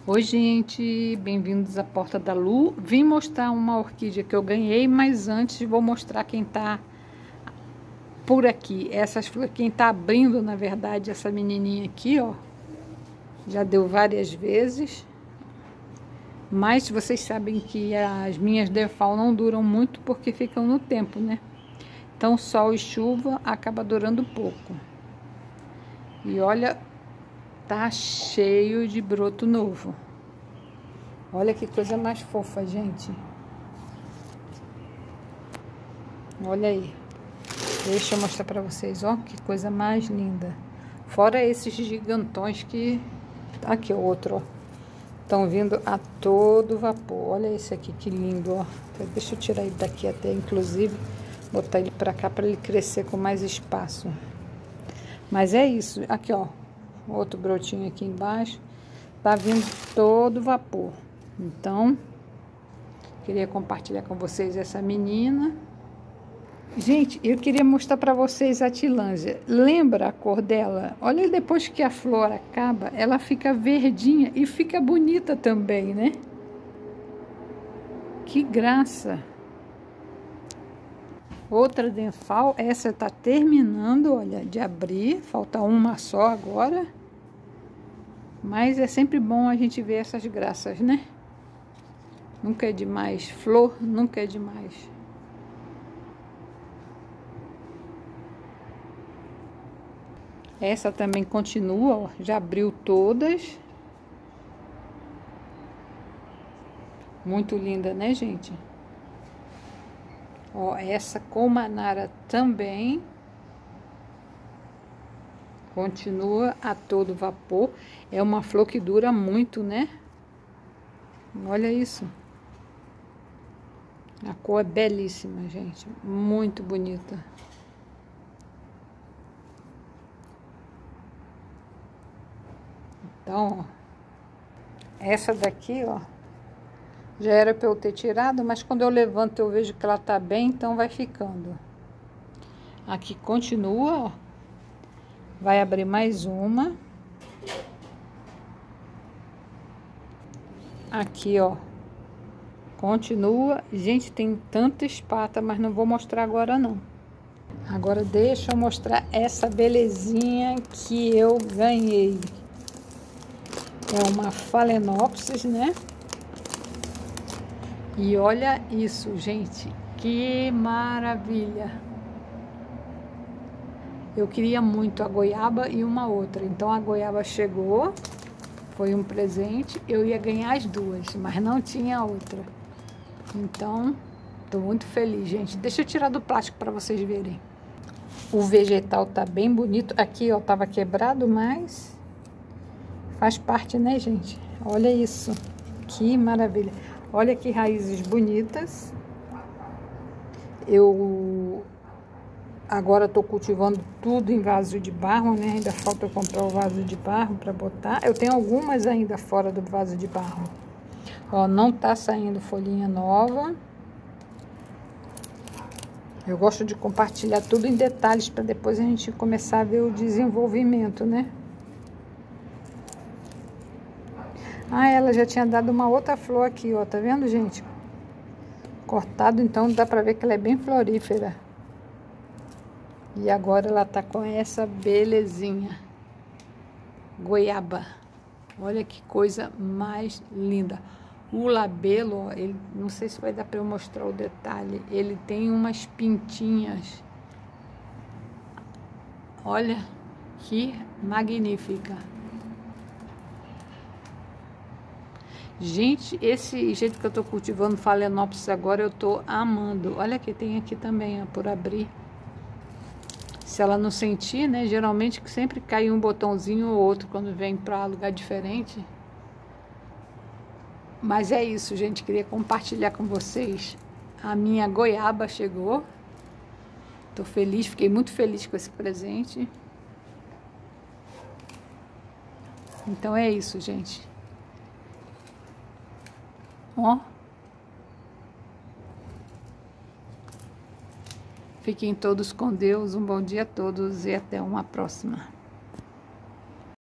Oi, gente, bem-vindos à Porta da Lu. Vim mostrar uma orquídea que eu ganhei, mas antes vou mostrar quem tá por aqui. Essas flores, quem tá abrindo, na verdade, essa menininha aqui, ó. Já deu várias vezes. Mas vocês sabem que as minhas default não duram muito porque ficam no tempo, né? Então, sol e chuva acaba durando pouco. E olha, tá cheio de broto novo. Olha que coisa mais fofa, gente. Olha aí. Deixa eu mostrar pra vocês, ó, que coisa mais linda. Fora esses gigantões que... Aqui, o outro, ó. Estão vindo a todo vapor. Olha esse aqui, que lindo, ó. Deixa eu tirar ele daqui até, inclusive, botar ele pra cá pra ele crescer com mais espaço. Mas é isso. Aqui, ó. Outro brotinho aqui embaixo. Tá vindo todo vapor. Então, queria compartilhar com vocês essa menina. Gente, eu queria mostrar para vocês a tilândia. Lembra a cor dela? Olha, depois que a flor acaba, ela fica verdinha e fica bonita também, né? Que graça! Outra denfal, essa tá terminando, olha, de abrir. Falta uma só agora. Mas é sempre bom a gente ver essas graças, né? Nunca é demais. Flor nunca é demais. Essa também continua, ó, já abriu todas. Muito linda, né, gente? Ó, essa com manara também. Continua a todo vapor. É uma flor que dura muito, né? Olha isso. A cor é belíssima, gente. Muito bonita. Então, ó, essa daqui, ó, já era para eu ter tirado, mas quando eu levanto eu vejo que ela tá bem, então vai ficando. Aqui continua, ó. Vai abrir mais uma. Aqui, ó. Continua. Gente, tem tanta espata, mas não vou mostrar agora, não. Agora deixa eu mostrar essa belezinha que eu ganhei. É uma Phalaenopsis, né? E olha isso, gente. Que maravilha. Eu queria muito a goiaba e uma outra. Então, a goiaba chegou. Foi um presente. Eu ia ganhar as duas, mas não tinha outra. Então, tô muito feliz, gente. Deixa eu tirar do plástico para vocês verem. O vegetal tá bem bonito. Aqui, ó, tava quebrado, mas... faz parte, né, gente? Olha isso. Que maravilha. Olha que raízes bonitas. Eu agora tô cultivando tudo em vaso de barro, né? Ainda falta eu comprar o vaso de barro para botar. Eu tenho algumas ainda fora do vaso de barro. Ó, não tá saindo folhinha nova. Eu gosto de compartilhar tudo em detalhes para depois a gente começar a ver o desenvolvimento, né? Ah, ela já tinha dado uma outra flor aqui, ó. Tá vendo, gente? Cortado, então dá pra ver que ela é bem florífera. E agora ela tá com essa belezinha. Goiaba. Olha que coisa mais linda. O labelo, ó, ele, não sei se vai dar pra eu mostrar o detalhe. Ele tem umas pintinhas. Olha que magnífica. Gente, esse jeito que eu tô cultivando Phalaenopsis agora, eu tô amando. Olha que tem aqui também, ó, por abrir. Se ela não sentir, né, geralmente sempre cai um botãozinho ou outro quando vem pra lugar diferente. Mas é isso, gente, queria compartilhar com vocês. A minha goiaba chegou. Tô feliz, fiquei muito feliz com esse presente. Então é isso, gente. Ó. Fiquem todos com Deus, um bom dia a todos e até uma próxima.